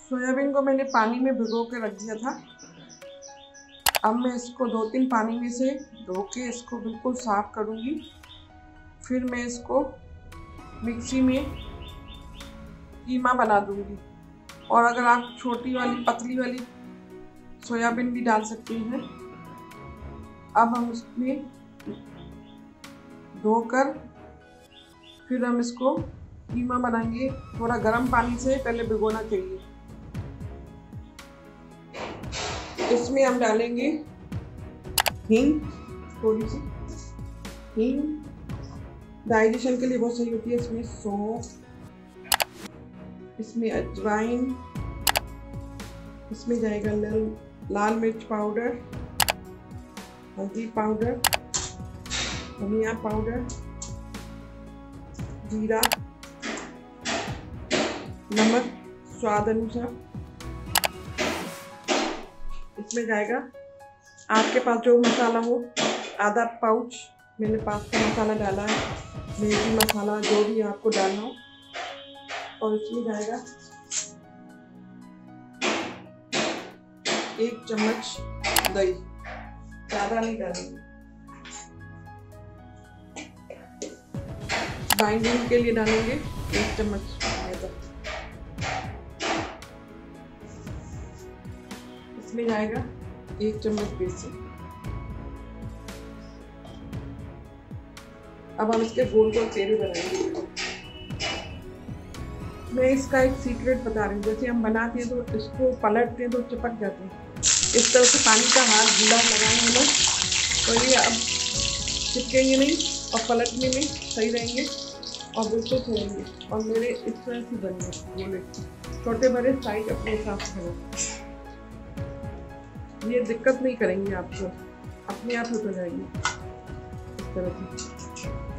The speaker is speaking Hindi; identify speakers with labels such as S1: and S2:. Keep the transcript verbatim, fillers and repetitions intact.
S1: सोयाबीन को मैंने पानी में भिगो के रख दिया था। अब मैं इसको दो तीन पानी में से धो के इसको बिल्कुल साफ करूँगी। फिर मैं इसको मिक्सी में कीमा बना दूँगी। और अगर आप छोटी वाली पतली वाली सोयाबीन भी डाल सकती हैं। अब हम इसमें धोकर फिर हम इसको कीमा बनाएंगे। थोड़ा गर्म पानी से पहले भिगोना चाहिए। इसमें हम डालेंगे हींग, थोड़ी सी हींग डाइजेशन के लिए बहुत सही होती है। इसमें सौंफ, इसमें अजवाइन, इसमें जाएगा लाल लाल मिर्च पाउडर, हल्दी पाउडर, धनिया पाउडर, जीरा, नमक स्वाद अनुसार। इसमें जाएगा आपके पास जो मसाला हो, आधा पाउच मैंने पास्ता मसाला डाला है, मैगी मसाला, जो भी आपको डालना हो। और इसमें जाएगा एक चम्मच दही, ज़्यादा नहीं डालेंगे। बाइंडिंग के लिए डालेंगे एक चम्मच मैदा। इसमें जाएगा एक चम्मच बेसन। अब हम इसके गोल गोल पेड़े बनाएंगे। मैं इसका एक सीक्रेट बता रही हूँ। जैसे हम बनाते हैं तो इसको पलटते हैं तो चिपक जाते हैं। इस तरह से पानी का हाथ गीला लगाएंगे लोग तो ये अब चिपकेंगे नहीं और पलटने में सही रहेंगे और बिल्कुल सही रहेंगे। और मेरे इस तरह से बनेंगे गोले, छोटे बड़े साइज अपने हिसाब से करें। ये दिक्कत नहीं करेंगे आपको, अपने आप हो जाएंगे इस तरह से।